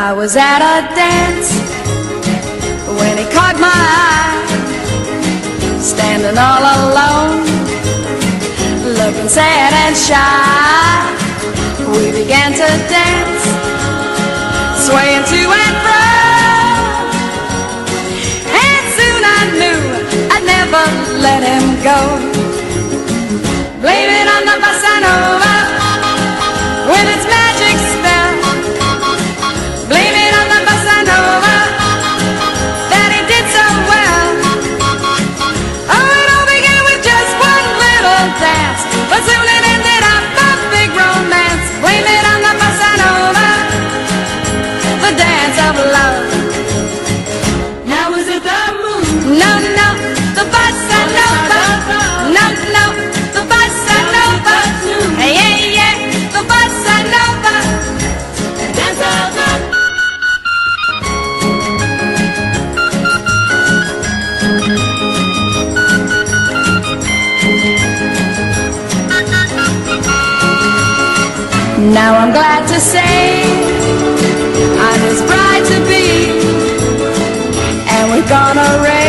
I was at a dance when he caught my eye, standing all alone, looking sad and shy. We began to dance, swaying to and fro, and soon I knew I'd never let him go. Blame it on the bossa nova with its magic spell. Blame it on the bossa nova that he did so well. Oh, it all began with just one little dance, but soon it ended up a big romance. Blame it on the bossa nova, the dance of love. Now is it the moon? No, no, the bossa nova. No, no, the bossa nova. Hey, yeah, yeah, the bossa nova. Dance of love. Now I'm glad to say I'm his bride to be, and we're gonna raise